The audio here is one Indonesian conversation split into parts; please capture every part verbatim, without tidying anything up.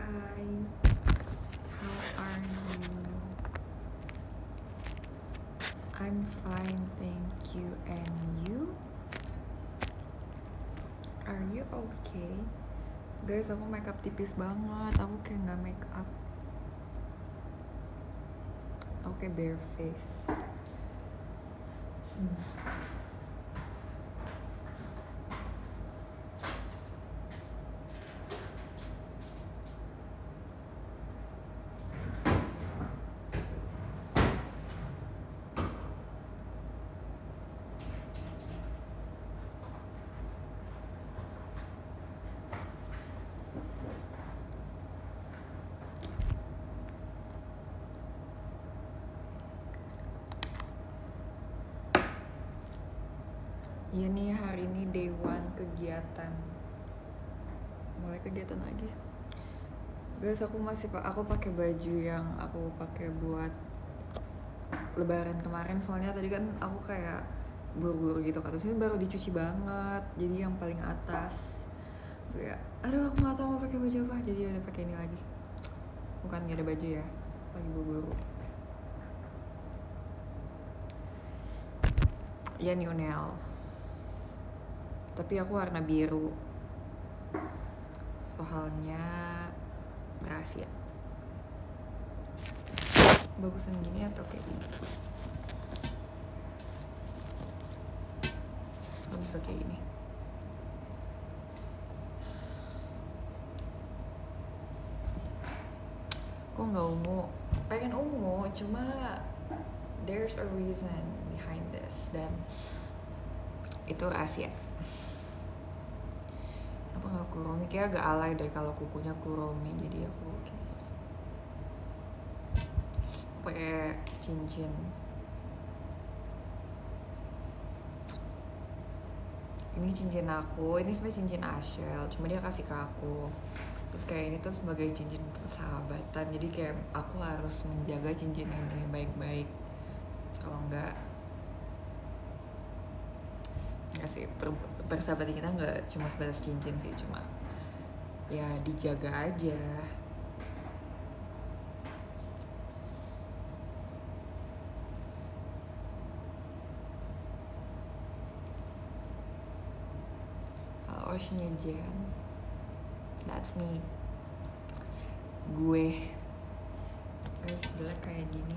Hi, how are you? I'm fine, thank you. And you? Are you okay? Guys, aku makeup tipis banget. Aku kayak nggak make up. Oke, okay, bare face. Hmm. Iya nih, hari ini day one kegiatan. Mulai kegiatan lagi. Guys, aku masih aku pakai baju yang aku pakai buat lebaran kemarin, soalnya tadi kan aku kayak buru-buru gitu kan, terus ini baru dicuci banget, jadi yang paling atas. So ya, aduh aku nggak tahu mau pakai baju apa, jadi udah pakai ini lagi. Bukan nggak ada baju ya, lagi buru-buru. Ya new nails, tapi aku warna biru, soalnya rahasia. Bagusan gini atau kayak gini? Gak bisa kayak gini. Kok nggak ungu? Pengen ungu, cuma there's a reason behind this, dan itu rahasia. Apa nggak kuromi? Kayak agak alay deh kalau kukunya kuromi, jadi aku pakai cincin. Ini cincin aku, ini sebenarnya cincin Ashel, cuma dia kasih ke aku. Terus kayak ini tuh sebagai cincin persahabatan, jadi kayak aku harus menjaga cincin ini baik-baik. Kalau enggak, nggak sih, per, persahabatan kita nggak cuma sebatas cincin sih, cuma ya dijaga aja. Halo Oceania Jen, that's me, gue. Guys, sebelah kayak gini,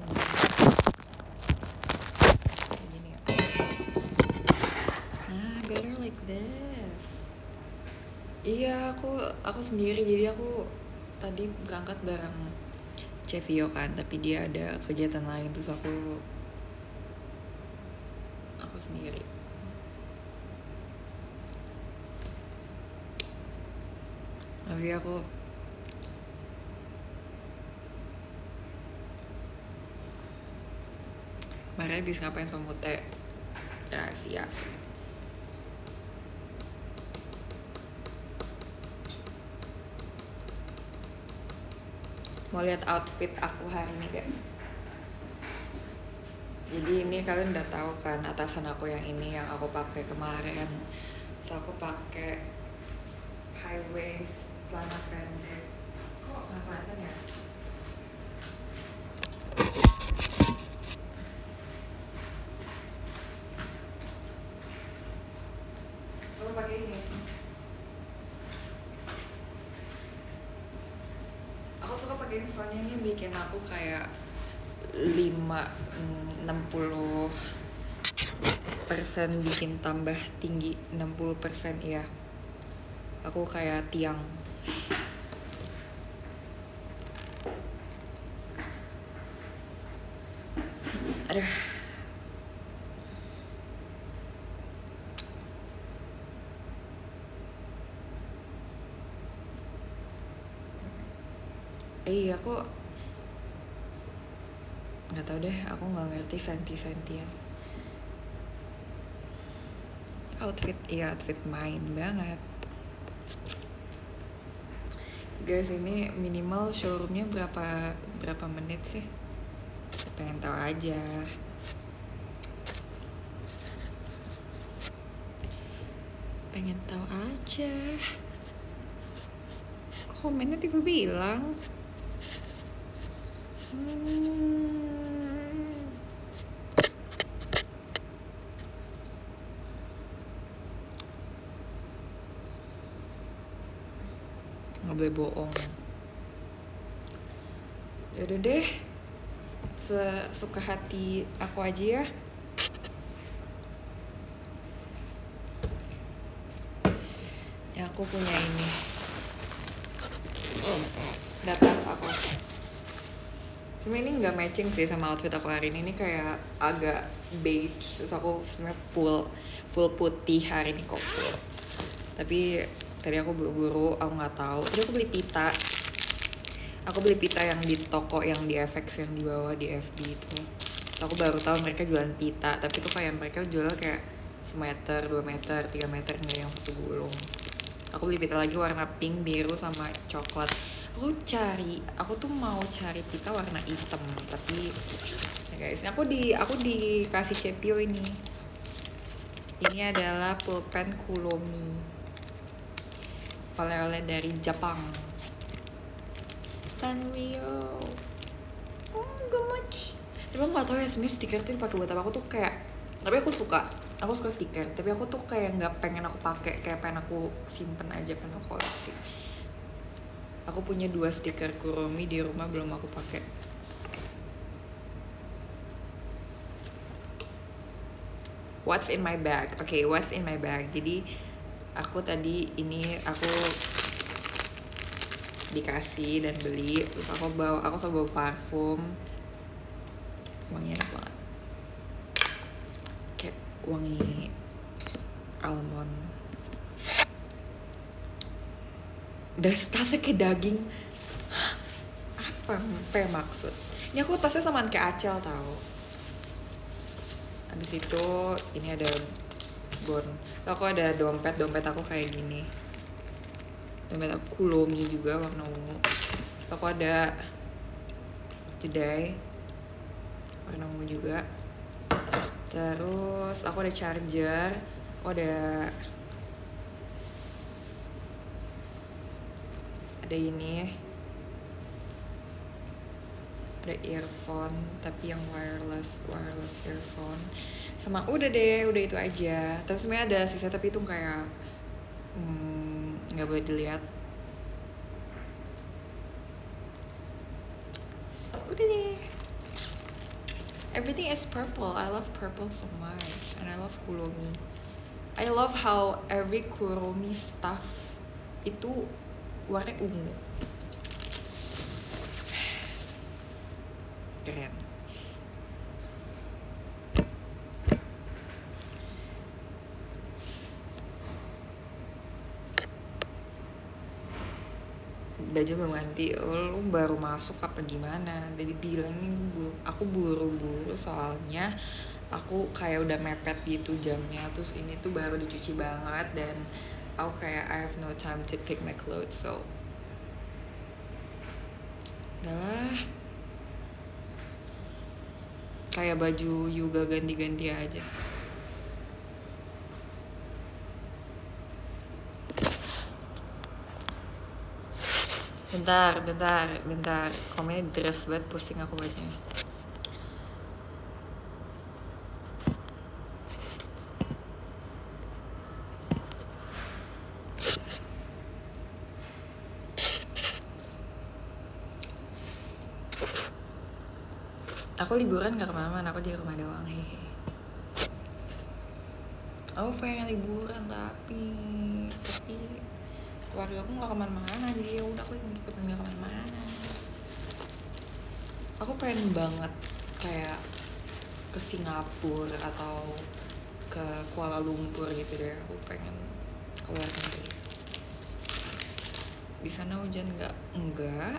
kayak gini ya. Nah, better like this. Iya, aku aku sendiri, jadi aku tadi berangkat bareng Cevio kan, tapi dia ada kegiatan lain, terus aku aku sendiri. Tapi aku kemarin habis ngapain sama Mute? Rahasia. Mau lihat outfit aku hari ini gak? Jadi ini kalian udah tahu kan, atasan aku yang ini yang aku pakai kemarin. So aku pakai high waist, celana pendek. Kok nggak kelihatan ya? Aku pakai ini. Aku suka pakai ini soalnya ini bikin aku kayak lima enam puluh persen bikin tambah tinggi, enam puluh persen ya. Aku kayak tiang. Aduh. Eh, iya, aku nggak tahu deh, aku nggak ngerti senti-sentian. Outfit, iya outfit main banget. Guys, ini minimal showroomnya berapa berapa menit sih? Pengen tahu aja. Pengen tahu aja. Kok komennya tiba-tiba hilang. Hmm. Nggak boleh bohong. Yaudah deh, sesuka hati aku aja ya. Ya aku punya ini, datas aku. Sebenarnya ini nggak matching sih sama outfit aku hari ini. Ini kayak agak beige, terus aku sebenarnya full full putih hari ini kok full. Tapi tadi aku buru-buru, aku nggak tahu. Jadi aku beli pita. Aku beli pita yang di toko yang di F X yang di bawah di F B itu. Aku baru tahu mereka jualan pita, tapi tuh kayak mereka jual kayak semeter, dua meter, tiga meter, nggak yang satu gulung. Aku beli pita lagi warna pink, biru, sama coklat. Aku cari, aku tuh mau cari pita warna hitam, tapi ya guys, aku di aku dikasih Cepio ini. Ini adalah pulpen Kulomi, oleh-oleh dari Jepang. Sanrio. Oh, gemoch. Tapi aku gak tau ya sebenarnya stiker tuh dipakai buat apa. Aku tuh kayak, tapi aku suka, aku suka stiker. Tapi aku tuh kayak nggak pengen aku pakai, kayak pengen aku simpen aja, pengen aku koleksi. Aku punya dua stiker Kuromi di rumah belum aku pakai. What's in my bag? Oke, okay, what's in my bag? Jadi aku tadi ini aku dikasih dan beli, terus aku bawa aku selalu bawa parfum, wangi enak banget, kayak wangi almond. Dan tasnya kayak daging. Apa apa yang maksud? Ini aku tasnya samaan kayak Acel tau. Habis itu ini ada bon. So, aku ada dompet, dompet aku kayak gini. Dompet aku Kulomi juga warna ungu. So, aku ada jedai warna ungu juga. Terus aku ada charger, aku ada ada ini, ada earphone tapi yang wireless wireless earphone, sama udah deh, udah itu aja. Terus sebenarnya ada sisa tapi itu kayak nggak hmm, boleh dilihat. Udah deh. Everything is purple. I love purple so much, and I love Kulomi. I love how every Kuromi stuff itu warna ungu. Keren. Baju belum ganti, lu baru masuk apa gimana? Jadi bilang nih aku buru-buru soalnya aku kayak udah mepet gitu jamnya, terus ini tuh baru dicuci banget dan aku kayak I have no time to pick my clothes, so udahlah, kayak baju juga ganti-ganti aja. Bentar, bentar, bentar. Komennya dress banget, pusing aku bacanya. Aku liburan gak kemana-mana, aku di rumah doang, hehe. Aku pengen liburan tapi tapi keluarga aku nggak kemana-mana, jadi ya udah aku ngikutin nggak kemana-mana. Aku pengen banget kayak ke Singapura atau ke Kuala Lumpur gitu deh. Aku pengen keluar negeri. Di sana hujan nggak? Enggak.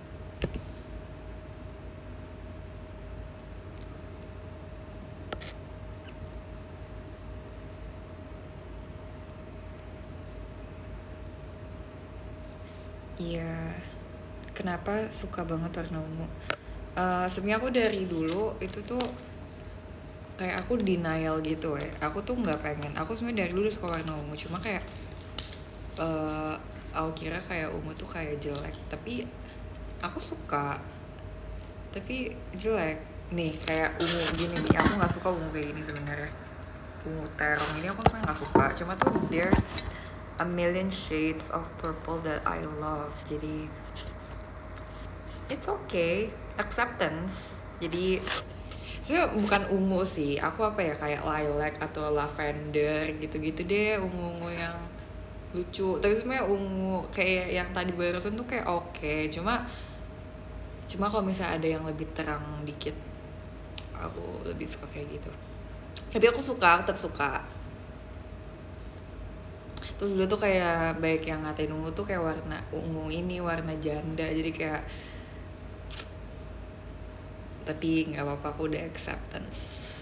Iya, kenapa suka banget warna ungu? Uh, sebenarnya aku dari dulu itu tuh kayak aku denial gitu ya. Aku tuh nggak pengen. Aku sebenarnya dari dulu suka warna ungu, cuma kayak uh, aku kira kayak ungu tuh kayak jelek, tapi aku suka, tapi jelek nih kayak ungu gini nih. Aku nggak suka ungu kayak gini sebenarnya, ungu terong ini aku kan nggak suka. Cuma tuh there's a million shades of purple that I love, jadi it's okay, acceptance. Jadi sebenarnya bukan ungu sih, aku apa ya kayak lilac atau lavender gitu-gitu deh, ungu-ungu yang lucu. Tapi sebenarnya ungu kayak yang tadi barusan tuh kayak oke, okay. cuma cuma kalau misalnya ada yang lebih terang dikit aku lebih suka kayak gitu. Tapi aku suka, aku tetap suka. Terus dulu tuh kayak baik yang ngatain ungu tuh kayak warna ungu ini warna janda, jadi kayak, tapi nggak apa-apa, aku udah acceptance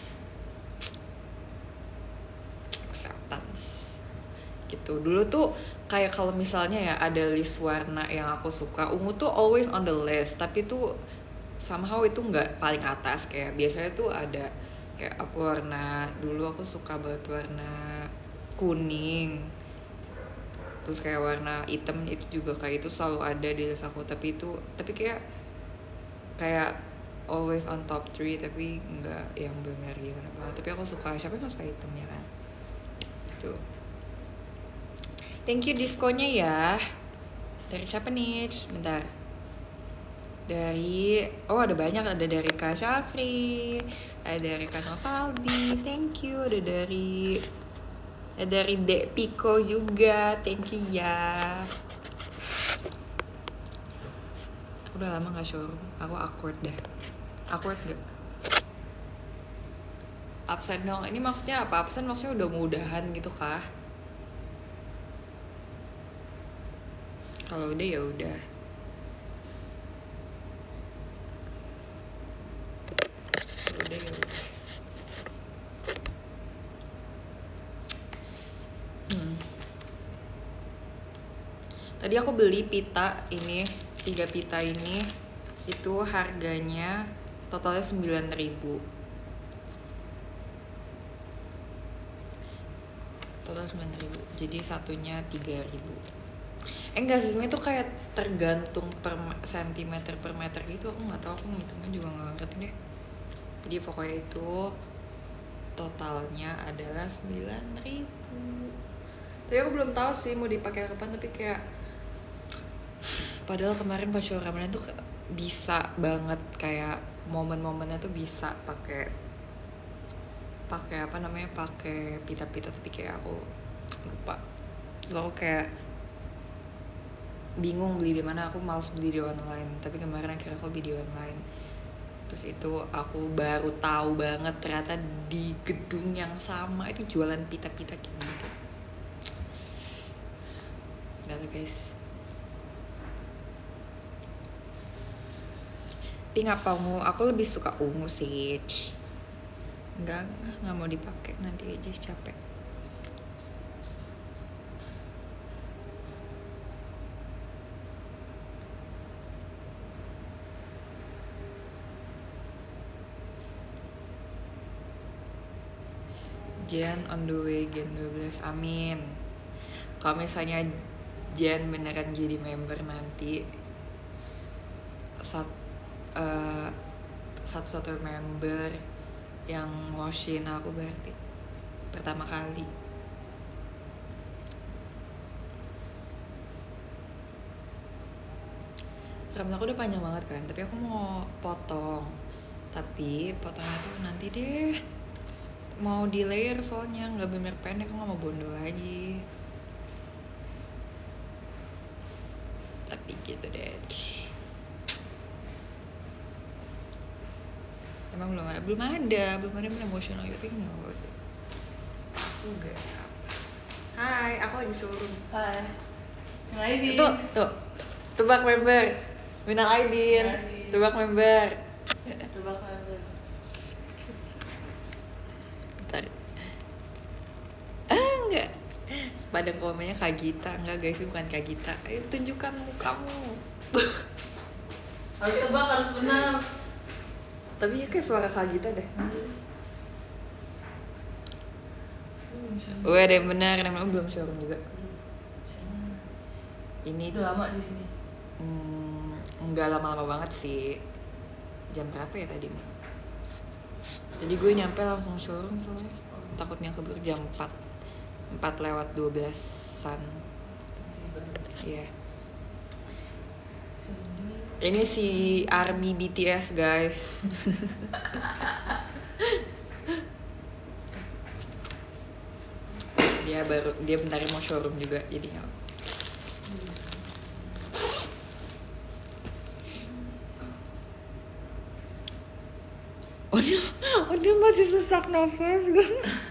acceptance gitu. Dulu tuh kayak kalau misalnya ya ada list warna yang aku suka, ungu tuh always on the list, tapi tuh somehow itu nggak paling atas. Kayak biasanya tuh ada kayak apa warna, dulu aku suka banget warna kuning, terus kayak warna hitam itu juga kayak itu selalu ada di list aku. Tapi itu tapi kayak kayak always on top three, tapi nggak yang benar gimana banget. Tapi aku suka, siapa yang gak suka hitam ya kan gitu. Thank you diskonya ya. Dari siapa nih? Bentar. Dari, oh ada banyak, ada dari Kak Syafri, ada dari Kak Novaldi, thank you. Ada dari ada dari Dek Piko juga, thank you ya. Aku udah lama gak showroom, aku awkward dah. Awkward gak? Absen dong, ini maksudnya apa? Absen maksudnya udah mudahan gitu kah? Kalau udah ya udah. Kalau udah ya udah. Hmm. Tadi aku beli pita ini, tiga pita ini, itu harganya totalnya sembilan ribu. Total sembilan ribu. Jadi satunya tiga ribu. Eh enggak sih, itu kayak tergantung per sentimeter per meter gitu. Aku nggak tahu, aku ngitungnya juga nggak ngerti deh. Jadi pokoknya itu totalnya adalah sembilan ribu. Tapi aku belum tahu sih mau dipakai kapan, tapi kayak padahal kemarin pas show Ramadan tuh bisa banget, kayak momen-momennya tuh bisa pakai pakai apa namanya pakai pita-pita, tapi kayak aku lupa. Lo kayak bingung beli di mana, aku malas beli di online. Tapi kemarin akhirnya aku beli di online. Terus itu aku baru tahu banget ternyata di gedung yang sama itu jualan pita-pita kayak gitu. Gak tau guys. Pink apa ungu? Aku lebih suka ungu sih. Enggak, nggak mau dipakai, nanti aja capek. Jen on the way Gen dua belas, amin. Kalau misalnya Jen beneran jadi member nanti, sat, uh, satu-satu member yang washin aku berarti pertama kali. Rambut aku udah panjang banget kan, tapi aku mau potong. Tapi potongnya tuh nanti deh, mau di layer soalnya nggak bener pendek, aku nggak mau bondol lagi. Tapi gitu deh. Emang belum ada, belum ada, belum ada yang emosional, tapi nggak usah. Aku gak. Hai, aku lagi showroom. Hai. Aidin. Tuh, tuh, tebak member. Minal Aidin. Tebak member. Tebak member. Bentar. Ah, enggak. Pada komennya Kak Gita. Enggak guys, bukan Kak Gita. Ayo tunjukkan mukamu. Harus tebak, harus benar. Tapi ya kayak suara Kak Gita deh. Wah, ada yang benar, namanya belum showroom juga. ini Udah lama di sini. hmm, nggak lama-lama banget sih. Jam berapa ya tadi? Jadi gue nyampe langsung showroom soalnya. Takutnya keburu jam empat. empat lewat dua belasan. Masih baru. Iya. Yeah. Sini. Ini si ARMY B T S guys. Dia baru dia bentar mau showroom juga jadi nggak. Oh dia, oh dia masih sesak nafas gue.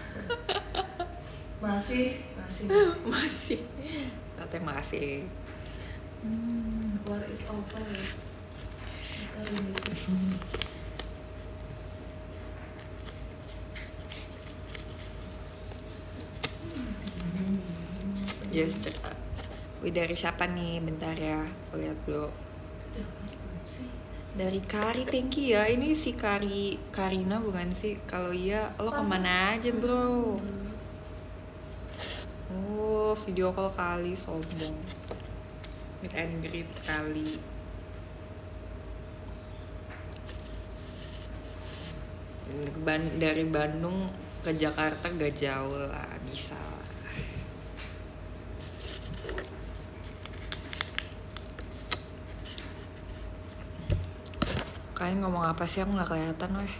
Masih, masih, masih. Masih. Katanya masih. Hmm, war is over ya. Kita ini. Yes, cerita. Wih dari siapa nih? Bentar ya, aku lihat dulu. Dari Kari, thank you ya. Ini si Kari, Karina bukan sih? Kalau iya, lo kemana aja bro? Oh, video call kali, sombong. Meet and greet kali. Ban- dari Bandung ke Jakarta gak jauh lah, bisa lah. Kalian ngomong apa sih? Aku nggak kelihatan weh.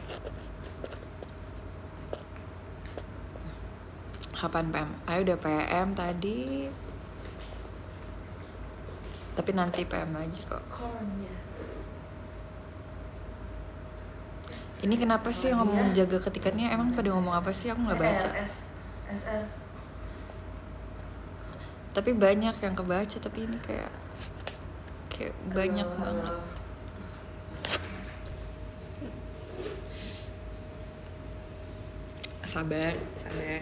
Kapan P M? Ayo udah P M tadi. Tapi nanti P M lagi kok. Corn ya. Ini kenapa sih yang ngomong jaga ketikannya? Emang pada ngomong apa sih? Aku nggak baca. S S L. Tapi banyak yang kebaca. Tapi ini kayak kayak banyak banget. Sabar, sabar.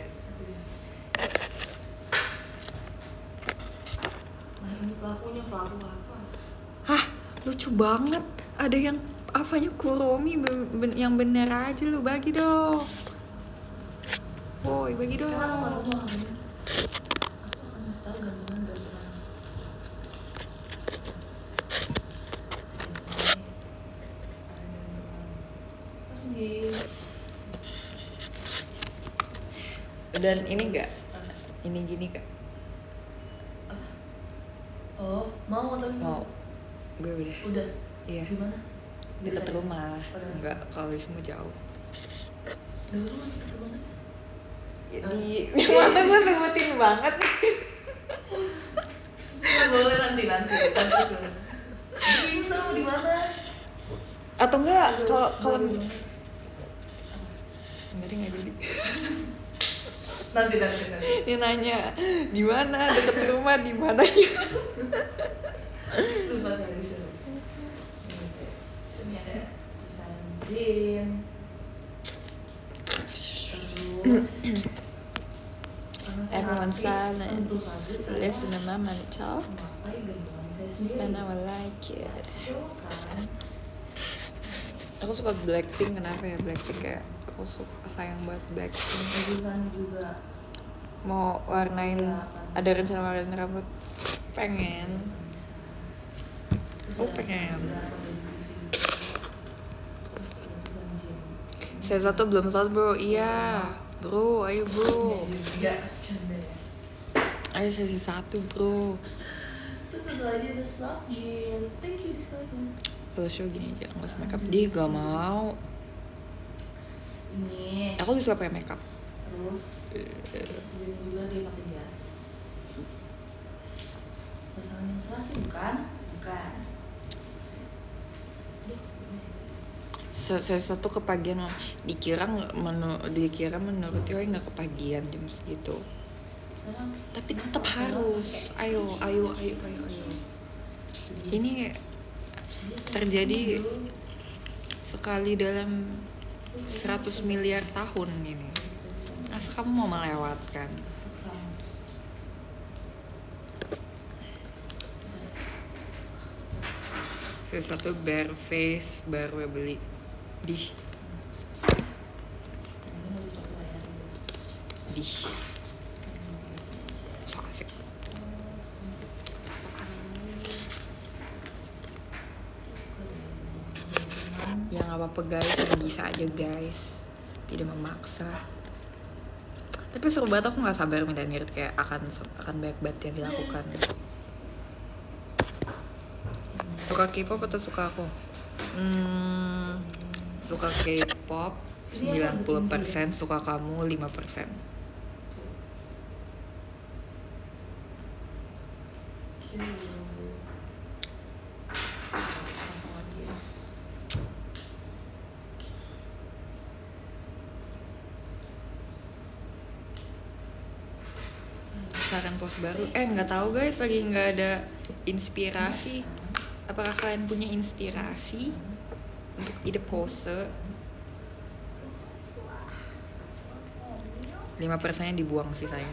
Nah ini pelakunya, pelaku apa? Hah, lucu banget. Ada yang apanya Kuromi ben- ben- yang bener aja lu bagi dong. Woi, bagi dong. Kenapa kalau mau hamil? Aku akan ngasih tau gantungan gantungan. Sini. Dan ini enggak? Ini gini kak? Oh, mau atau Mau? Gue udah. Udah. Iya. Di mana? Dekat rumah. Udah. Enggak, kalau di semua jauh. Di rumah dekat rumah. Jadi masa gue sebutin banget nih. Nggak boleh nanti nanti. Nanti bingung sama di mana? Atau enggak kalau kalau enggak deh, enggak jadi. Nanti nanti nanti. Dia nanya di mana deket rumah di mananya. Lupa saya di sini. Sini ada tulisan Jin. Terus Everyone silent. Tentu saja saya Listen to mama talk memakai gantungan saya sendiri. and I will like it. Show kan. Aku suka Blackpink, kenapa ya Blackpink kayak aku suka sayang banget Blackpink. Gantungan juga. Mau warnain, ada rencana warnain rambut? Pengen. Oh pengen. Saya satu belum start bro, iya bro, ayo bro. Enggak, canda ya. Ayo sesi satu bro. Terus satu lagi ada Sabin. Thank you dislike-nya. Kalau show gini aja, nggak usah makeup. Dia gak mau. Ini. Aku lebih suka pakai makeup. Terus terus dia juga dia pakai jas. Pasangan yang salah sih bukan? Bukan. Se- Saya satu kepagian dikira nggak menu, dikira menurut Yoi nggak kepagian jam segitu. Sekarang Tapi tetap harus. Ayo, ayo, ayo, ayo, ayo. Ini terjadi sekali dalam seratus miliar tahun ini. Masa kamu mau melewatkan? seksama. Saya satu bare face baru beli di Ini mau dicoba ya. di so asik, so asik. nggak apa-apa guys, yang bisa aja guys, tidak memaksa. Tapi seru banget, aku nggak sabar minta ngirit, kayak akan akan banyak banget yang dilakukan. Suka K-pop atau suka aku? Hmm, suka K-pop sembilan puluh persen, suka kamu lima persen. Saran pose baru? Eh nggak tahu guys, lagi nggak ada inspirasi. Apakah kalian punya inspirasi untuk ide pose? lima persennya dibuang sih saya.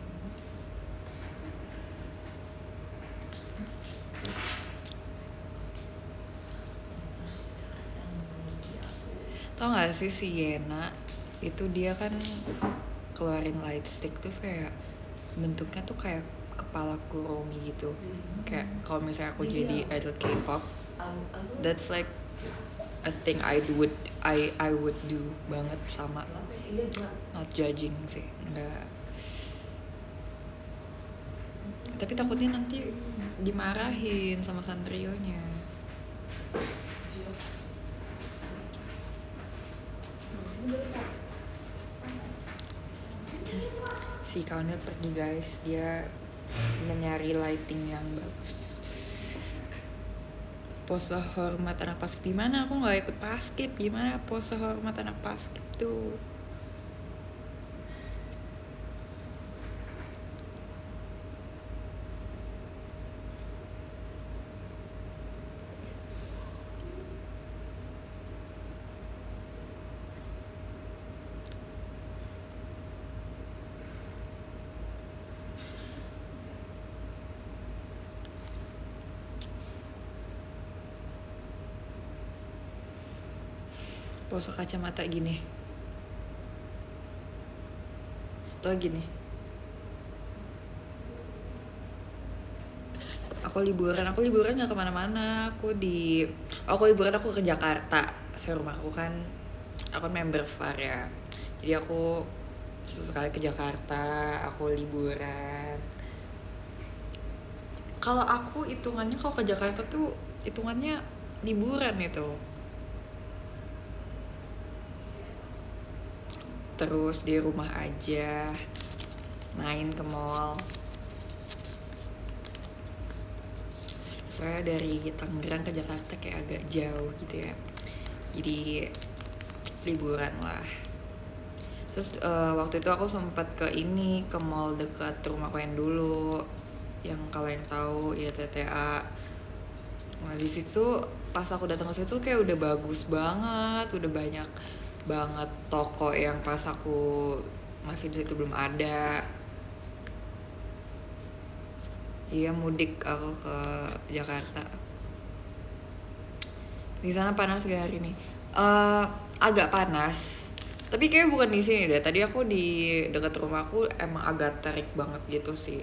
Tau gak sih si Yena itu, dia kan keluarin light stick terus kayak bentuknya tuh kayak kepala Kuromi gitu. Kayak kalau misalnya aku jadi idol K-pop, that's like a thing I would I I would do banget sama. Not judging sih, enggak. Tapi takutnya nanti dimarahin sama Sanrionya. Si Kaunil pergi guys, dia mencari lighting yang bagus. Pose hormat anak paskib gimana? Aku nggak ikut paskib, gimana pose hormat anak paskib tuh? Pose kacamata gini atau gini. Aku liburan, aku liburan nggak kemana-mana. Aku di, aku liburan aku ke Jakarta. Saya rumah aku kan, aku member F A R ya. Jadi aku sesekali ke Jakarta, aku liburan. Kalau aku hitungannya kalau ke Jakarta tuh hitungannya liburan itu. Terus di rumah aja, main ke mall. Soalnya dari Tangerang ke Jakarta kayak agak jauh gitu ya, jadi liburan lah. Terus uh, waktu itu aku sempat ke ini, ke mall dekat rumahku yang dulu, yang kalau yang tahu ya T T A. Nah di situ pas aku datang ke situ kayak udah bagus banget, udah banyak banget toko yang pas aku masih di situ belum ada. Iya, mudik aku ke Jakarta. Di sana panas gak hari ini? Uh, agak panas. Tapi kayaknya bukan di sini deh. Tadi aku di dekat rumahku emang agak terik banget gitu sih.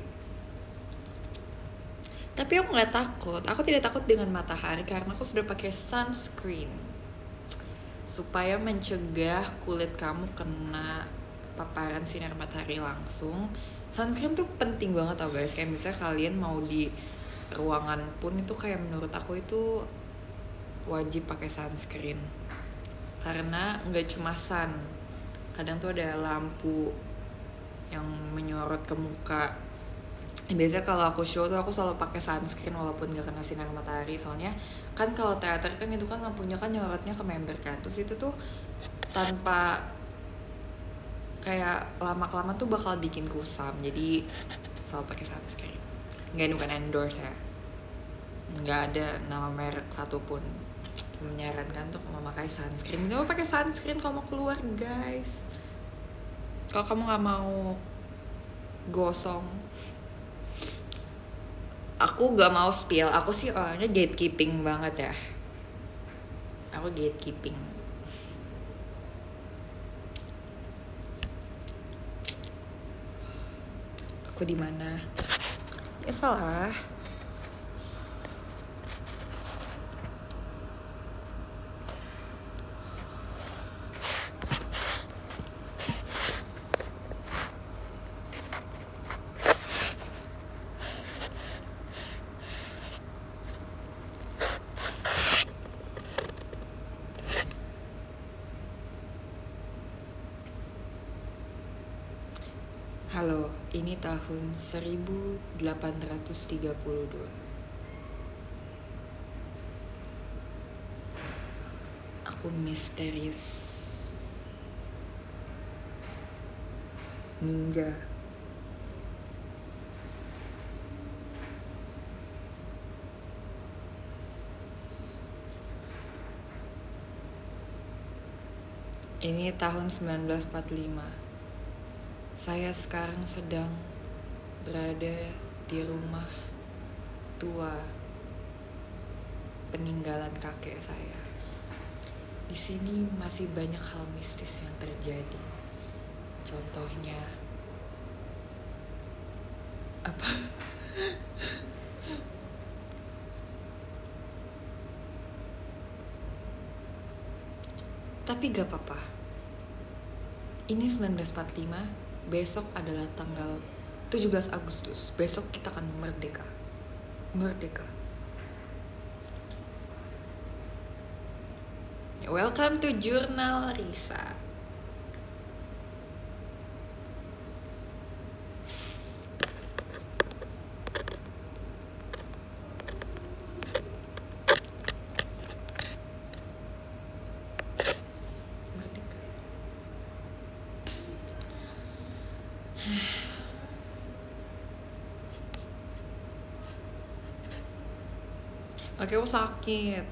Tapi aku nggak takut. Aku tidak takut dengan matahari karena aku sudah pakai sunscreen supaya mencegah kulit kamu kena paparan sinar matahari langsung. Sunscreen tuh penting banget tau guys. Kayak misalnya kalian mau di ruangan pun itu kayak menurut aku itu wajib pakai sunscreen. Karena nggak cuma sun, kadang tuh ada lampu yang menyorot ke muka. Biasanya kalau aku show tuh aku selalu pakai sunscreen walaupun gak kena sinar matahari. Soalnya kan kalau teater kan itu kan lampunya kan nyorotnya ke member kan. Terus itu tuh tanpa kayak lama-kelamaan tuh bakal bikin kusam. Jadi selalu pakai sunscreen. Nggak, bukan endorse ya. Nggak ada nama merek satupun menyarankan untuk memakai sunscreen. Nggak mau pakai sunscreen kalau mau keluar guys. Kalau kamu nggak mau gosong. Aku gak mau spill, aku sih orangnya gatekeeping banget ya. Aku gatekeeping. Aku di mana? Ya salah. tahun seribu delapan ratus tiga puluh dua. Aku misterius. Ninja. Ini tahun seribu sembilan ratus empat puluh lima. Saya sekarang sedang berada di rumah tua peninggalan kakek saya. Di sini masih banyak hal mistis yang terjadi. Contohnya apa? Tapi gak apa-apa. Ini seribu sembilan ratus empat puluh lima, besok adalah tanggal tujuh belas Agustus. Besok kita akan merdeka. Merdeka. Welcome to Jurnal Risa. Merdeka. Oke, aku sakit.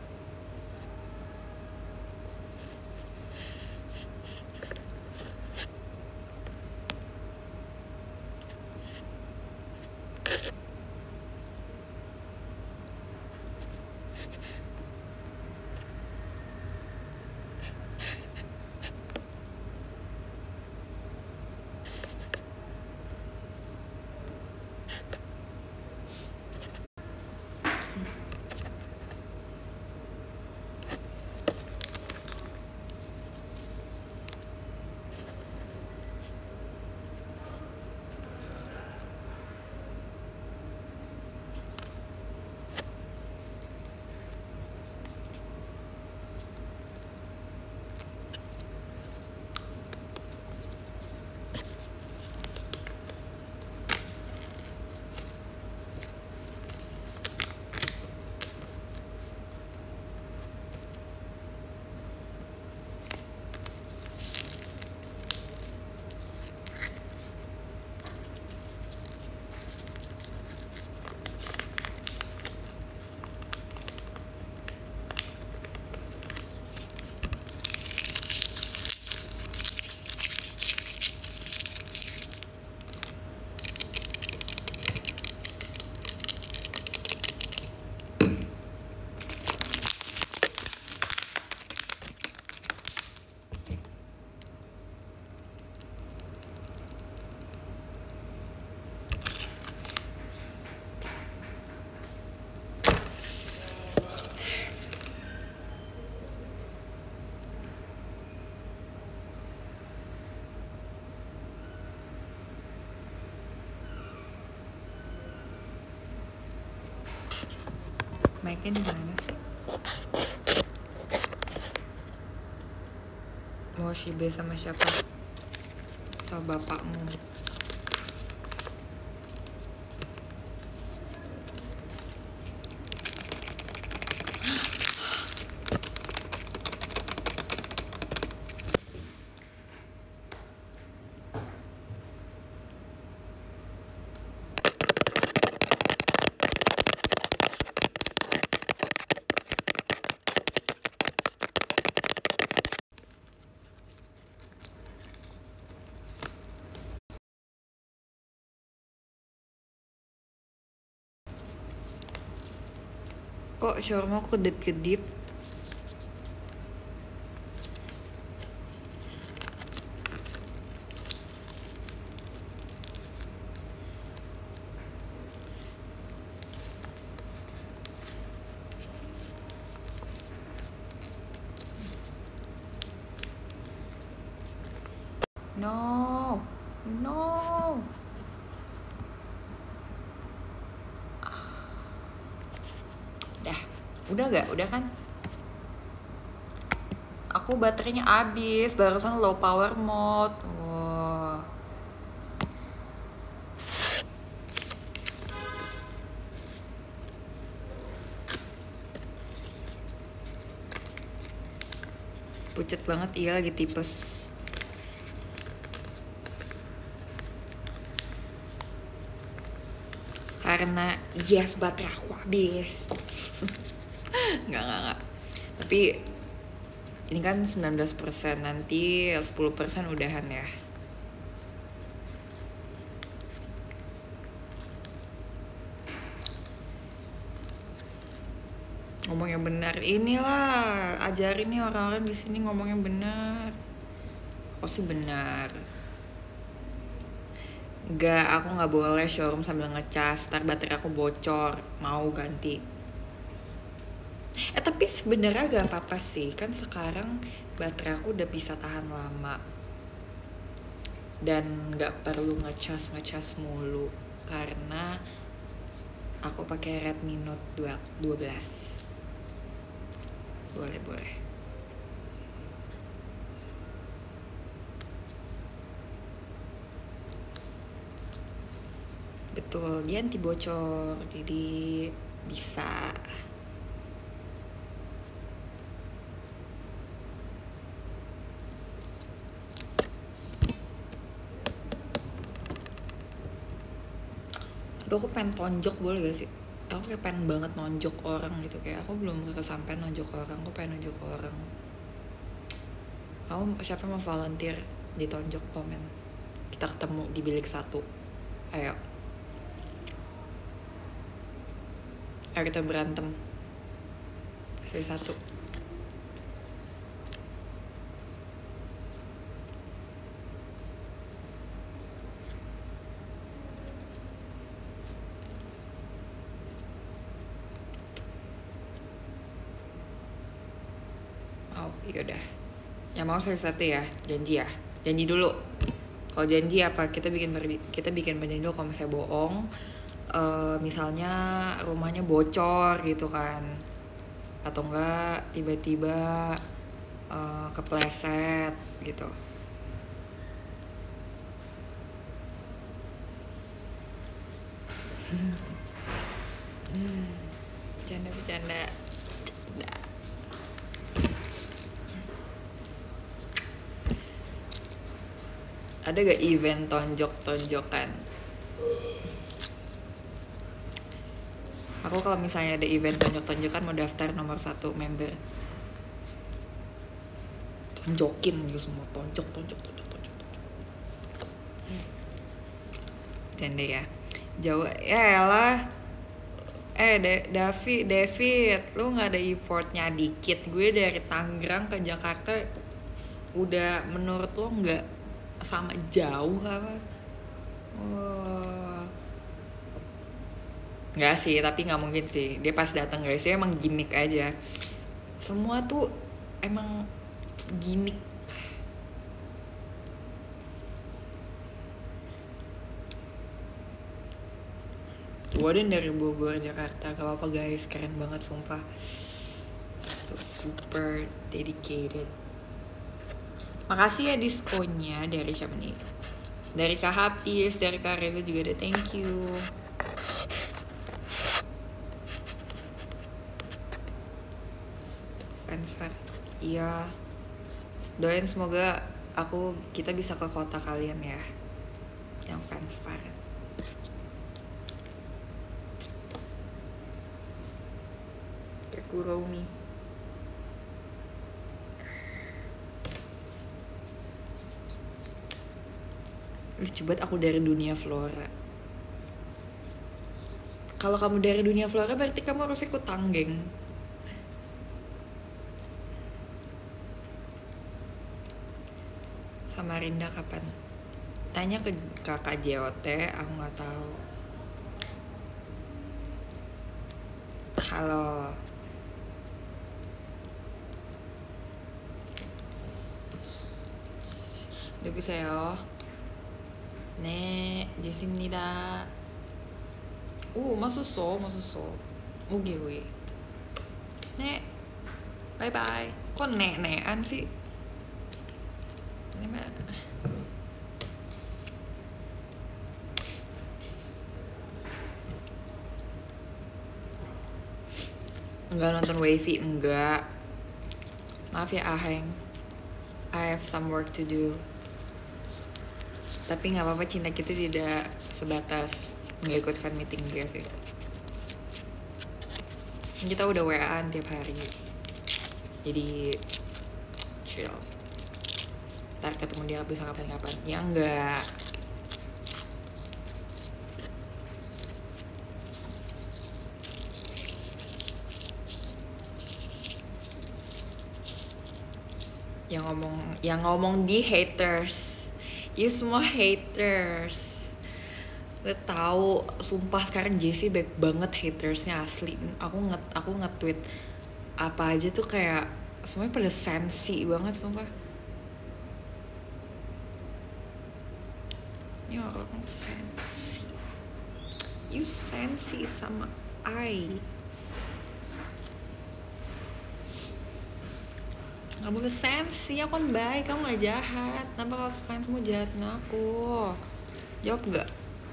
Mic-nya di mana sih? Mau shibe sama siapa? Sama bapakmu. Kok shawarma kedip-kedip? No, no. Dah, udah gak? Udah kan? Aku baterainya habis, barusan low power mode. Wah. Pucet banget, iya lagi tipes. Karena yes baterai aku habis. Nggak, nggak, nggak. Tapi ini kan sembilan belas persen, nanti sepuluh persen udahan ya. Ngomong yang benar, inilah ajarin nih orang-orang di sini ngomong yang benar. Aku sih benar. Enggak, aku nggak boleh showroom sambil ngecas, ntar baterai aku bocor, mau ganti. Eh tapi sebenarnya gak apa-apa sih, kan sekarang baterai aku udah bisa tahan lama dan nggak perlu ngecas ngecas mulu karena aku pakai Redmi Note dua belas. Boleh boleh. Betul, dia anti bocor, jadi bisa. Aduh, aku pengen tonjok, boleh gak sih? Aku kayak pengen banget nonjok orang gitu, kayak aku belum kesampean nonjok orang, aku pengen nonjok orang. Kamu siapa mau volunteer ditonjok, komen. Kita ketemu di bilik satu. Ayo. Ayo kita berantem. Sesi satu. Oh, yaudah. Yang mau sesi satu ya, janji ya. Janji dulu. Kalau janji apa? Kita bikin berdi, kita bikin berdi dulu kalau misalnya bohong. Uh, misalnya rumahnya bocor gitu kan, atau enggak tiba-tiba uh, kepleset gitu. hmm, bercanda bercanda bercanda. Ada gak event tonjok-tonjokan? Aku kalau misalnya ada event tonjok-tonjokan mau daftar nomor satu member. Tonjokin gitu semua, tonjok, tonjok, tonjok, tonjok, tonjok. Canda ya. Jawa, ya elah. Eh, De- David, David, lu nggak ada effortnya dikit. Gue dari Tangerang ke Jakarta, udah menurut lo nggak sama jauh apa? Oh. Nggak sih, tapi nggak mungkin sih. Dia pas datang guys, dia emang gimmick aja. Semua tuh emang gimmick. Warden dari Bogor, Jakarta. Gak apa-apa guys, keren banget sumpah. So super dedicated. Makasih ya diskonya dari siapa nih? Dari Kak Hafiz, dari Kak Reza juga ada, thank you. Fansfar, iya. Doain semoga aku kita bisa ke kota kalian ya, yang Fansfar. Kayak Kuromi. Lucu banget aku dari dunia Flora. Kalau kamu dari dunia Flora berarti kamu harus ikut Tanggeng. Samarinda kapan? Tanya ke kakak J O T, aku nggak tahu. Halo. 누구세요? 네, 예스입니다. 오, 맛있어, 맛있어. 오케이, 오케이. 네, 바이바이. Kok nek-nekan sih? Ini mah enggak nonton Wavy, enggak. Maaf ya Aheng. I have some work to do. Tapi nggak apa-apa, cinta kita tidak sebatas nggak ikut fan meeting dia sih. Kita udah W A-an tiap hari, jadi chill. Ntar ketemu dia bisa kapan-kapan. Ya enggak. Yang ngomong, yang ngomong di haters, you semua haters. Gue tahu, sumpah sekarang Jessie baik banget hatersnya asli. Aku nget, aku nge-tweet apa aja tuh kayak semuanya pada sensi banget sumpah. Ini orang sensi. You sensi sama I. Gak boleh sensi, aku kan baik, kamu gak jahat. Kenapa kalau kalian semua jahatin aku? Jawab gak?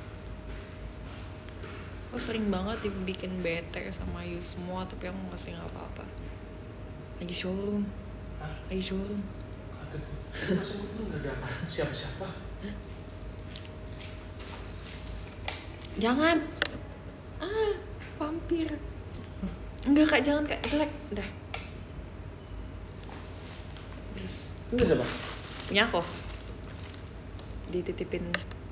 Aku sering banget dibikin bete sama you semua, tapi aku masih gak apa-apa. Lagi showroom. Hah? Lagi showroom. Kaget. Masa gue tuh gak ada siapa-siapa? Jangan. Ah, vampir. Enggak kak, jangan kak, jelek. Udah. Terus. Enggak siapa? Punya aku. Dititipin.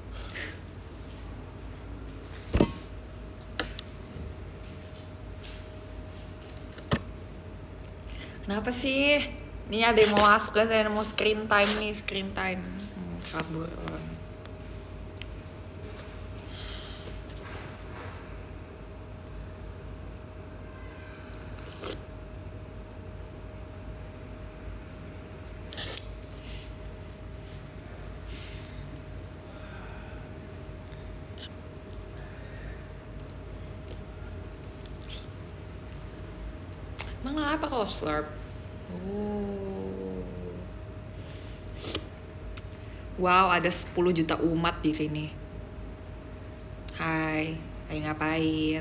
Kenapa sih? Nih ada yang mau masuk kan, saya mau screen time nih, screen time. Hmm, kabur orang. Emang apa kalau slurp? Oh. Wow, ada sepuluh juta umat di sini. Hai, lagi ngapain?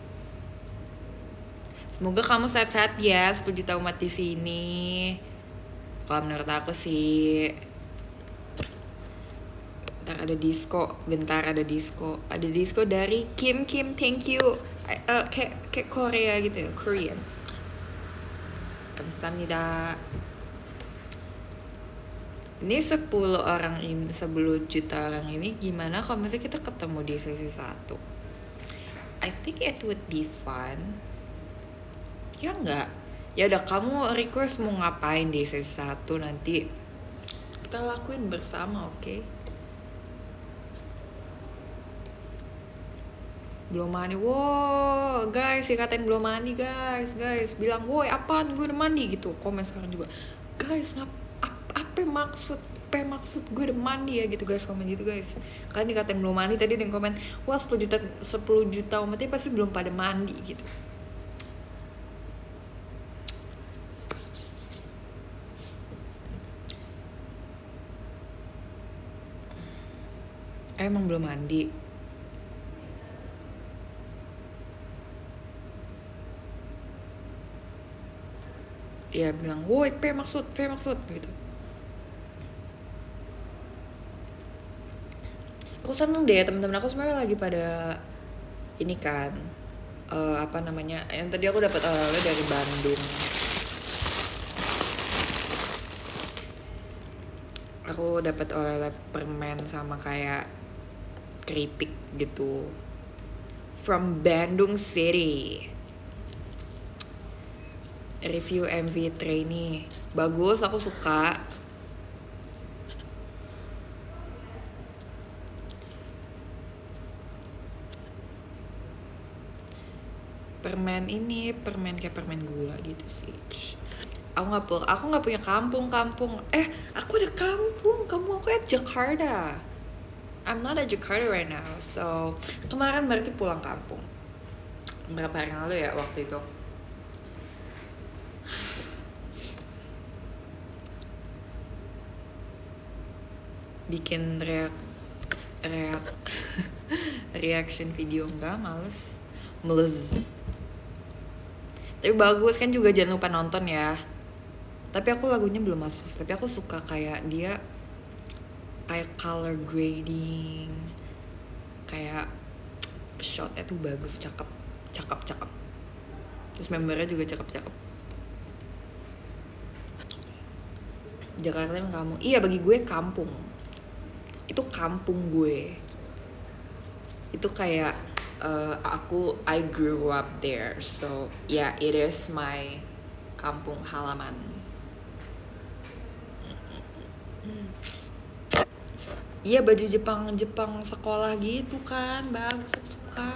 Semoga kamu sehat-sehat ya, sepuluh juta umat di sini. Kalau menurut aku sih, bentar ada disco, bentar ada disco, ada disco dari Kim Kim, thank you. Uh, kayak kayak Korea gitu ya, Korean. Kamsahamnida. Ini sepuluh orang ini, sepuluh juta orang ini gimana kalau misalnya kita ketemu di sesi satu? I think it would be fun. Ya enggak? Ya udah, kamu request mau ngapain di sesi satu, nanti kita lakuin bersama, oke? Okay? Belum mandi, wow guys, dikatain belum mandi guys, guys bilang, woi apaan gue udah mandi gitu, komen sekarang juga, guys ngap ap, apa maksud apa maksud gue udah mandi ya gitu guys, komen gitu guys. Kalian dikatain belum mandi, tadi ada yang komen, wah sepuluh juta sepuluh juta umatnya pasti belum pada mandi gitu. Emang belum mandi. Ya bilang, woi P maksud, P maksud gitu. Aku seneng deh, teman-teman aku semuanya lagi pada ini kan, uh, apa namanya, yang tadi aku dapat oleh-oleh dari Bandung. Aku dapat oleh-oleh permen sama kayak keripik gitu, from Bandung City. Review M V Trainee bagus, aku suka. Permen ini permen kayak permen gula gitu sih. Aku nggak pu aku nggak punya kampung kampung. Eh, aku ada kampung. Kamu aku at Jakarta. I'm not at Jakarta right now. So kemarin berarti pulang kampung. Berapa hari lalu ya waktu itu? Bikin reak reak reaction video enggak, males males tapi bagus kan juga, jangan lupa nonton ya. Tapi aku lagunya belum masuk. Tapi aku suka kayak dia kayak color grading, kayak shotnya tuh bagus, cakep, cakep, cakep. Terus membernya juga cakep-cakep. Jakarta emang kamu. Iya, bagi gue kampung. Itu kampung gue. Itu kayak uh, aku I grew up there. So, yeah, it is my kampung halaman. Iya, baju Jepang-Jepang sekolah gitu kan. Bagus, aku suka.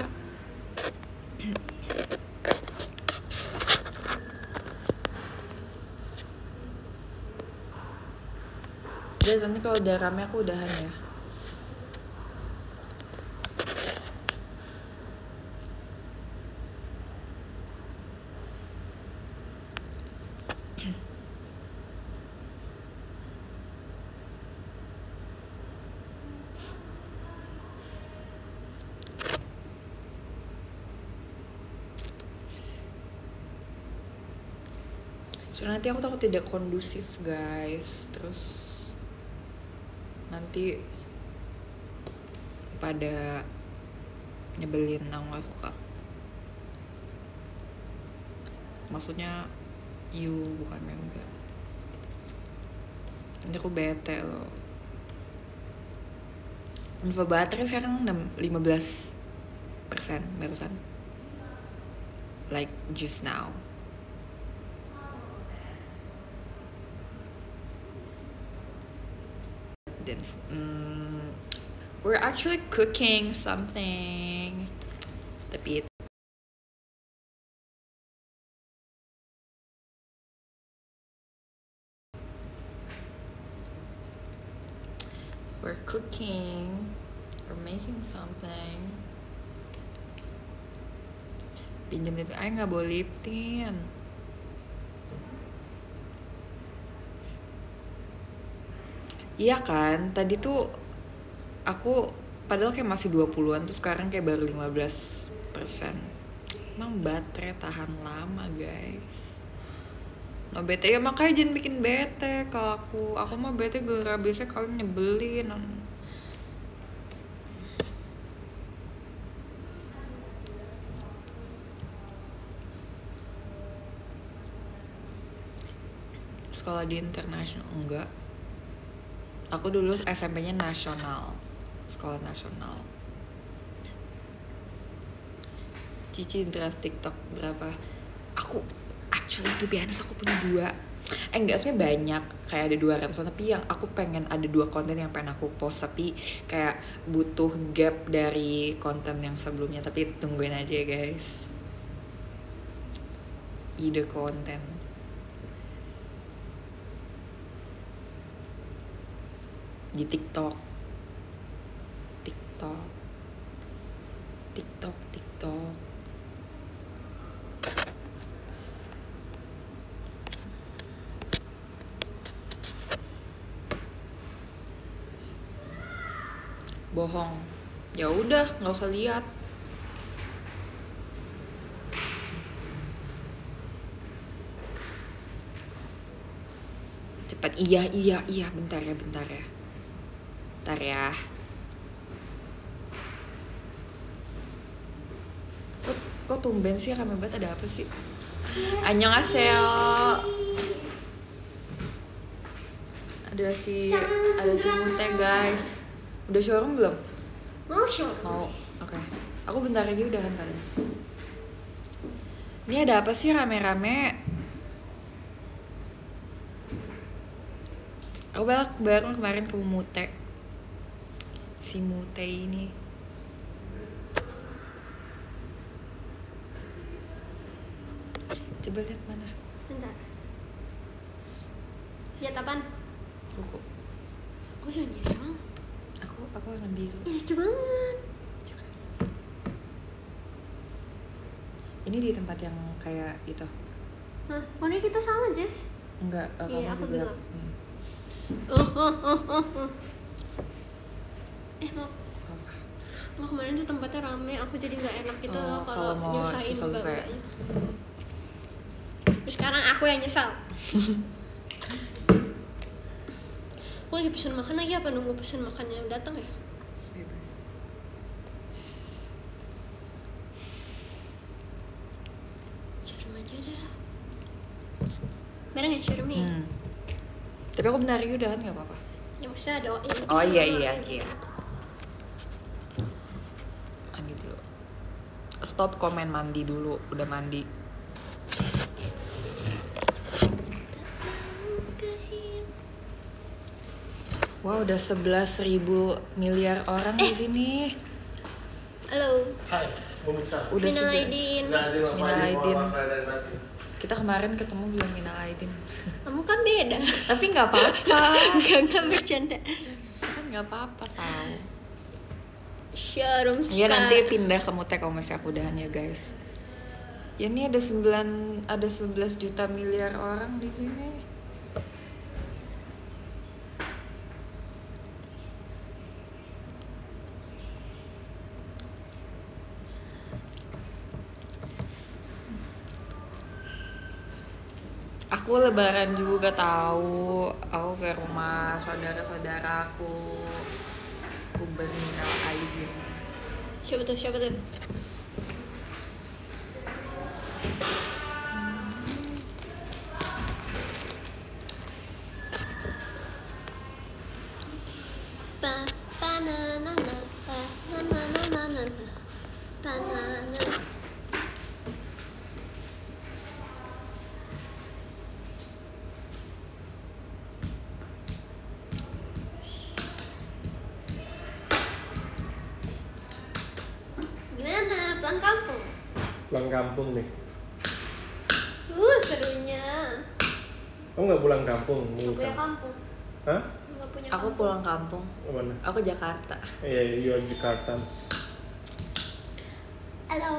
Guys, nanti kalau udah rame aku udahan ya. So nanti aku takut tidak kondusif guys. Terus nanti pada nyebelin, aku gak suka. Maksudnya you bukan member. Nanti aku bete loh. Info baterai sekarang lima belas persen barusan. Like just now. Mm, we're actually cooking something. Tapi we're cooking. We're making something. Pinjam lip, ay nggak boleh lip tint. Iya kan, tadi tuh aku padahal kayak masih dua puluhan, terus sekarang kayak baru lima belas persen. Emang baterai tahan lama guys. No bete, ya makanya jangan bikin bete kalau aku. Aku mah bete gara-gara biasanya kalian nyebelin. Sekolah di internasional enggak. Aku dulu S M P-nya nasional, sekolah nasional. Cici draft TikTok berapa? Aku actually tuh biasa aku punya dua. Eh enggak, sebenarnya banyak, kayak ada dua ratusan. Tapi yang aku pengen ada dua konten yang pengen aku post, tapi kayak butuh gap dari konten yang sebelumnya. Tapi tungguin aja ya guys. Ide konten. Di TikTok, TikTok, TikTok, TikTok. Bohong. Ya udah, nggak usah lihat. Cepat, iya, iya, iya, bentar ya, bentar ya. Bentar ya. Kok, kok tumben sih rame banget, ada apa sih? Annyeonghaseyo. Ada si ada si Munte guys. Udah showroom belum? Mau showroom. Mau. Oke. Okay. Aku bentar lagi udahan pada. Ini ada apa sih rame-rame? Aku balik bareng kemarin ke Mute. Si Mute ini. Coba lihat mana. Bentar. Lihat apaan? Buku. Aku jangan gini bang. Aku aku warna biru. Ih, lucu banget. Ini di tempat yang kayak itu. Hah, warnanya kita sama, Jess. Enggak, uh, Iya, kamu aku juga. gelap. Hmm. Oh, oh, oh, oh, oh. Eh, maaf. Apa? Wah, kemarin tuh tempatnya rame, aku jadi nggak enak gitu Oh, loh kalau kalau mau nyusahin susah-susah. mbak-mbaknya. Terus sekarang aku yang nyesal. lagi pesen makan lagi, apa nunggu pesen makannya datang ya? Bebas. Shawarma aja dah. Bareng ya shawarma ya? Hmm. Tapi aku bentar lagi udahan nggak apa-apa. Yang maksudnya ada yang Oh iya iya yang- iya. Mandi dulu. Stop komen mandi dulu. Udah mandi. Wah udah sebelas ribu miliar orang di sini. Halo. Hai, mau bicara. Udah Minal sebelas. aidin. Nggak ada yang Minal aidin. dari batin. Kita kemarin ketemu bilang minal aidin. Kamu kan beda. Tapi nggak apa-apa. Enggak enggak bercanda. Kan nggak apa-apa tahu. Sharum Iya nanti pindah ke Mute kalau masih aku udahan ya guys. Ya ini ada sembilan ada sebelas juta miliar orang di sini. Aku lebaran juga tahu. Aku ke rumah saudara-saudaraku. Aku berminal aizin. Siapa tuh? Siapa tuh? Pa pa na na na pa na na na na na na pa na na. Gimana? Pulang kampung? Pulang kampung nih. Uh, serunya. Kamu nggak pulang kampung? Gak Minggu punya kampung. kampung. Hah? Gak punya Aku kampung. pulang kampung. Kemana? Aku Jakarta. Iya, you are Jakarta. Halo.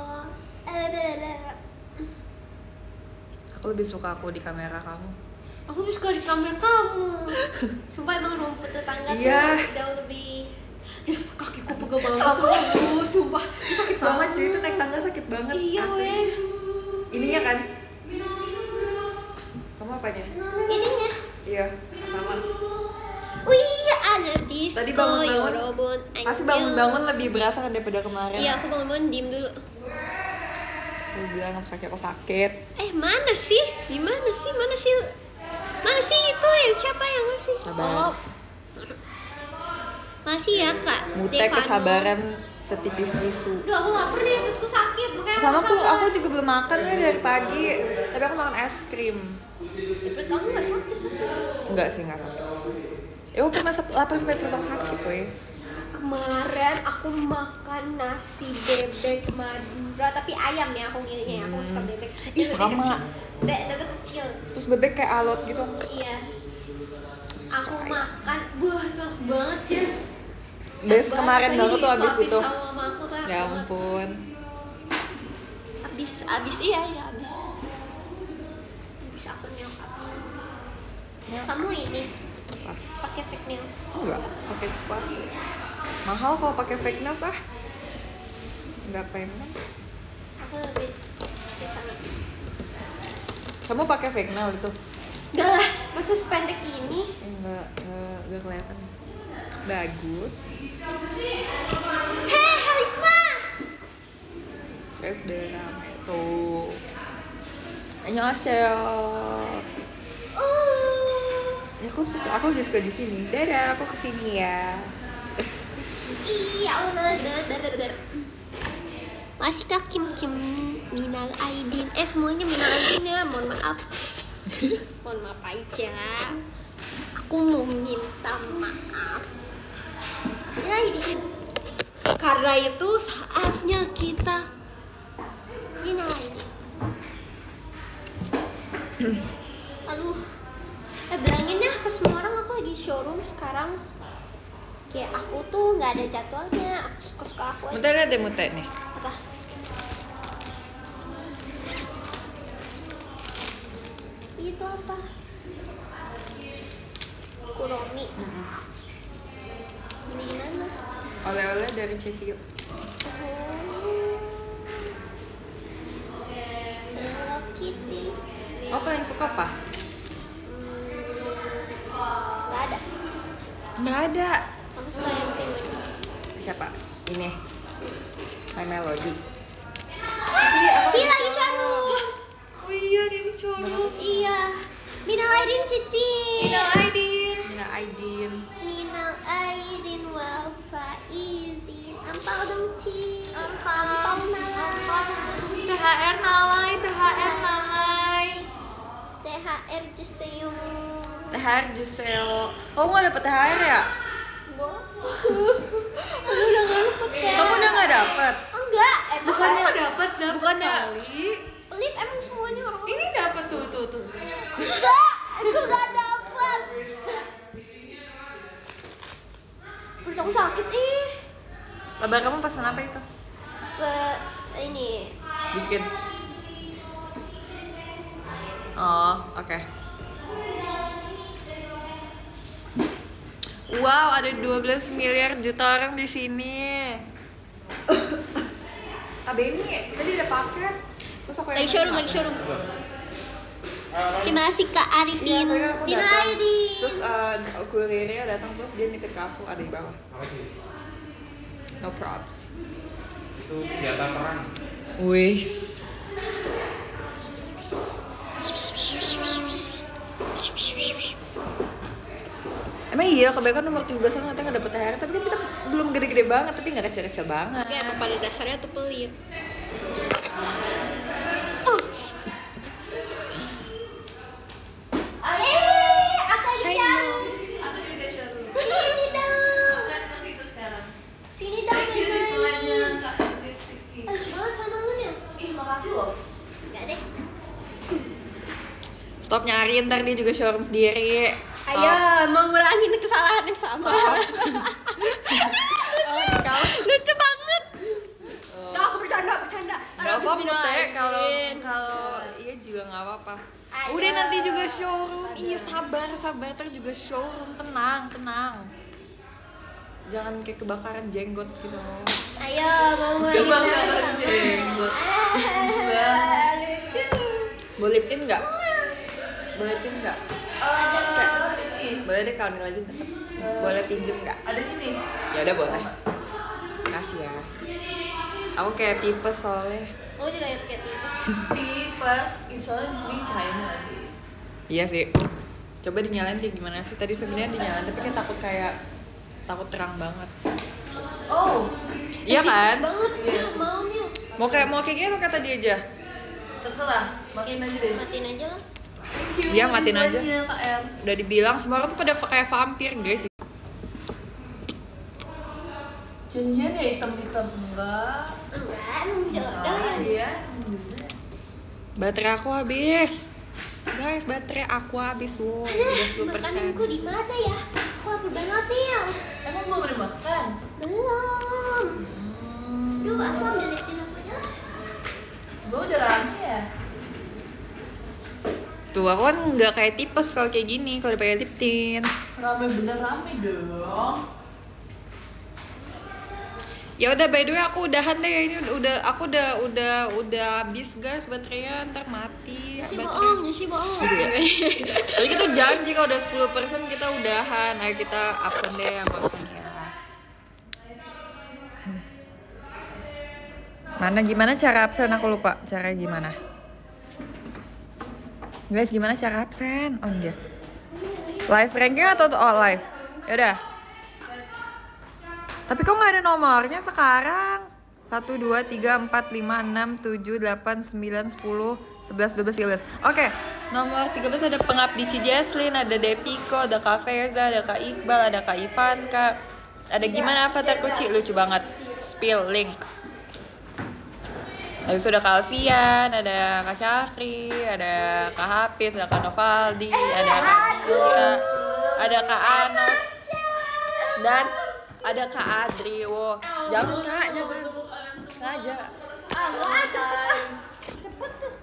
Aku lebih suka aku di kamera kamu. Aku lebih suka di kamera kamu. Sumpah emang rumput tetangga Iya. tuh jauh lebih. Just kakiku pegel banget. Aduh, sumpah. Ini sakit banget. cuy, itu naik tangga sakit banget. Iya weh. Ininya kan? Kamu apanya? Ininya. Iya, sama. Wih, ada disco. Tadi bangun-bangun, Yorobun, Pasti anjing. bangun-bangun lebih berasa kan daripada kemarin. Iya, aku bangun-bangun diem dulu. Aku bilang kaki aku sakit. Eh, mana sih? Gimana sih? Mana sih? Mana sih itu yang siapa yang masih? Sabar. Oh. Masih ya, Kak. Mute Devano. kesabaran setipis tisu. Duh, aku lapar nih, perutku sakit. Makanya Sama aku tuh, sabar. aku juga belum makan ya dari pagi. Tapi aku makan es krim. Perut kamu gak sakit? Enggak sih, enggak sakit. Ya, aku pernah sep- lapar sampai perut aku sakit, weh. Kemarin aku makan nasi bebek Madura, tapi ayam ya aku ngirinya ya. Aku suka bebek. Ih, Bebek sama. kecil. Be- bebek kecil. Terus bebek kayak alot gitu. Iya. Aku Suka. makan, wah itu enak banget, Jess. Bes Enak kemarin banget, banget tuh apalagi abis disuapin itu. sama mama aku tuh enak Ya banget. ampun. Abis, abis iya ya abis. Abis aku nyokap. Kamu ini Apa? pakai fake nails? Enggak, pakai kuas. Mahal kalau pakai fake nails ah. Enggak pengen. Aku lebih sisa. Kamu pakai fake nail itu? Enggak lah, masa sependek ini? Enggak, enggak, enggak kelihatan. Bagus. Hei, Harisma! Guys, udah rame tuh. Annyeonghaseyo. Uh, Ya aku suka, aku juga suka di sini. Dadah, aku kesini ya. iya, udah, udah, udah, udah, udah. Masih kak Kim Kim minal aidin. Eh semuanya minal aidin ya, mohon maaf. Mohon maaf aja. Aku mau minta maaf. Ya ini. Karena itu saatnya kita minal aidin. Aduh. Eh bilangin ya ke semua orang aku lagi showroom sekarang. Kayak aku tuh nggak ada jadwalnya. Aku suka-suka aku aja. Mute lihat deh Mute nih. Apa? Itu apa? Kuromi. Ini gimana? Oleh-oleh dari Cevio. Oh. Hello Kitty. Kau paling suka apa? Hmm, Gak ada. Nggak ada. Aku suka yang kayak gini. Siapa? Ini. My Melody. Ci lagi Syahrul. Oh iya, dia ini cowok. Iya. Minal Aidin Cici. Minal Aidin. Mina Aidin. Minal Aidin wal faizin. Ampau dong Ci. Ampau nalai. T H R nalai, T H R nalai. T H R Juseo. T H R Juseo. Kamu nggak dapet T H R ya? Enggak. Aku udah nggak dapet ya. Kamu udah nggak dapet? Enggak. Emang Bukannya dapat, dapat bukannya kali. pelit emang semuanya orang. Ini dapat tuh, tuh, tuh. Enggak. Aku nggak dapet. Perut aku sakit ih. Sabar, kamu pesan apa itu? Pe ini. Biskuit. Oh, oke. Wow, ada dua belas miliar juta orang di sini. Kak Benny, tadi ada paket. Terus aku Lagi showroom, lagi showroom. Terima kasih Kak Arifin. Iya, tadi aku Minal datang. Aidin. Terus uh, kurirnya datang terus dia nitip ke aku, ada di bawah. No props. Itu senjata perang. Wih. Emang iya, kebanyakan nomor tujuh belas orang nanti nggak dapet T H R, tapi kan kita belum gede-gede banget, tapi nggak kecil-kecil banget. Ya, emang pada dasarnya tuh pelit. Oh. Eh, aku lagi Hai, Syahrul. Aku juga Syahrul. Sini dong. Aku kan pas itu sekarang. Sini dong. Thank you Minal dislike-nya Aidin. Kak Rizky. Halus banget sama lu nih. Ih, makasih loh. Enggak deh. Stop nyari, ntar dia juga showroom sendiri. Stop. Ayo, mau ngulangin kesalahan yang sama. Oh, kalau Lucu banget. Tuh, aku bercanda, bercanda. nggak apa-apa teh, kalau kalau iya juga nggak apa-apa. Ayo. Udah nanti juga showroom, iya sabar sabar, ntar juga showroom, tenang tenang. Jangan kayak kebakaran jenggot gitu. Ayo, mau ngulangin Kebakaran kesalahan. jenggot. Ah, lucu. Boleh lip tint nggak? Boleh tint nggak? Ada kesalahan ini. Boleh deh kalau aja tetap. Boleh pinjem nggak? Ada ini. Ya udah boleh. Kasih ya. Aku kayak tipes soalnya. Aku juga kayak tipes. Tipes, insurance di China nggak sih? Iya sih. Coba dinyalain kayak gimana sih? Tadi sebenarnya dinyalain tapi kan takut kayak takut terang banget. Oh, Iya kan? Banget, Mil, mau Mil. Mau kayak mau kayak gini atau kata dia aja? terserah. Matiin aja deh. Matiin aja lah. Thank you. Iya, matiin aja. dislike-nya, Kak El. Udah dibilang semua orang tuh pada kayak vampir guys. Janjian ya hitam-hitam enggak? Enggak, emang jodoh ya. Iya. Baterai aku habis. Guys, baterai aku habis. Wow, udah sepuluh persen. Makananku di mana ya? Aku lapar banget Mil. Emang belum boleh makan? Belum. Duh, aku ambil liptin aku aja lah. Gue udah rame ya? Tuh, aku kan nggak kayak tipes kalau kayak gini, kalau udah pakai lip tint. Rame bener rame dong. Ya udah, by the way aku udahan deh ya. Ini udah, udah aku udah udah udah habis guys baterainya, ntar mati Jasi baterai. bohong, Jasi bohong. Gitu ya? Tapi kita janji kalau udah sepuluh persen kita udahan. Ayo kita absen deh sama absen ya. Mana gimana cara absen? Aku lupa cara gimana. Guys, gimana cara absen? Oh dia. Live ranking atau oh live? Yaudah. Tapi kok nggak ada nomornya sekarang? satu, dua, tiga, empat, lima, enam, tujuh, delapan, sembilan, sepuluh, sebelas, dua belas, tiga belas. Oke, nomor tiga belas ada Pengabdi Ci Jesslyn, ada Depiko, ada Kak Feza, ada Kak Iqbal, ada Kak Ivanka. Ada gimana avatar Kuci? Lucu banget. Spill link. Habis itu ada Kak Alfian, ada Kak Syafri, ada Kak Hafiz, ada Kak Novaldi, ada Kak Ira, ada Kak Anos, dan ada Kak Adri. Wow, jangan Kak, jangan sengaja. Ah, wah, cepet ah. Cepet tuh.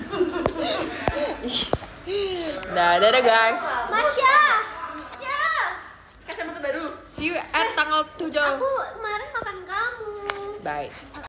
Dah, dadah guys. Masya. Ya. Kacamata baru. See you at tanggal tujuh. Aku kemarin makan kamu. Bye.